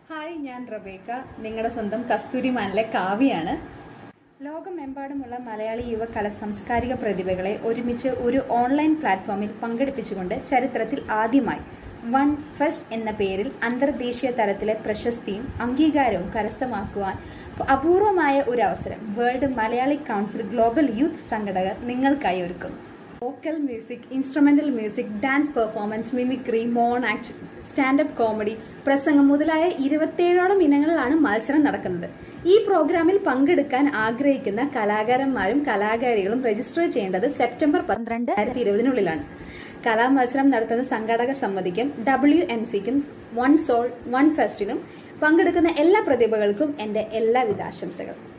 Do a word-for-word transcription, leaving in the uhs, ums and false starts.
Hi, ഞാൻ Rebecca, നിങ്ങളുടെ സ്വന്തം കസ്തൂരിമാനിലെ കാവ്യാണ്. ലോകമെമ്പാടുമുള്ള മലയാളി യുവ കല സാംസ്കാരിക പ്രതിഭകളെ ഒരുമിച്ച് ഒരു ഓൺലൈൻ പ്ലാറ്റ്ഫോമിൽ പങ്കെടുപ്പിച്ചുകൊണ്ട് ചരിത്രത്തിൽ ആദ്യമായി വൺ ഫെസ്റ്റ് എന്ന പേരിൽ അന്തർദേശീയ തലത്തിലെ പ്രശസ്തിയും അംഗീകാരവും കരസ്ഥമാക്കുവാൻ അപൂർവമായ ഒരു അവസരം world Malayali council global youth സംഘടകർ നിങ്ങൾക്കായി ഒരുക്കുന്നു. Vocal music, instrumental music, dance performance, mimicry, mono act, standup comedy, പ്രസംഗം മുതലായ ഇരുപത്തിയേഴോളം ഇനങ്ങളിലാണ് മത്സരം നടക്കുന്നത്. ഈ പ്രോഗ്രാമിൽ പങ്കെടുക്കാൻ ആഗ്രഹിക്കുന്ന കലാകാരന്മാരും കലാകാരികളും രജിസ്റ്റർ ചെയ്യേണ്ടത് സെപ്റ്റംബർ പന്ത്രണ്ട് രണ്ടായിരത്തി ഇരുപതിനുള്ളിലാണ്. കലാമത്സരം നടത്തുന്ന സംഘാടക സമിതിക്കും ഡബ്ല്യു എം സിക്കും വൺ സോൾ വൺ ഫെസ്റ്റിനും പങ്കെടുക്കുന്ന എല്ലാ പ്രതിഭകൾക്കും എന്റെ എല്ലാവിധ ആശംസകൾ.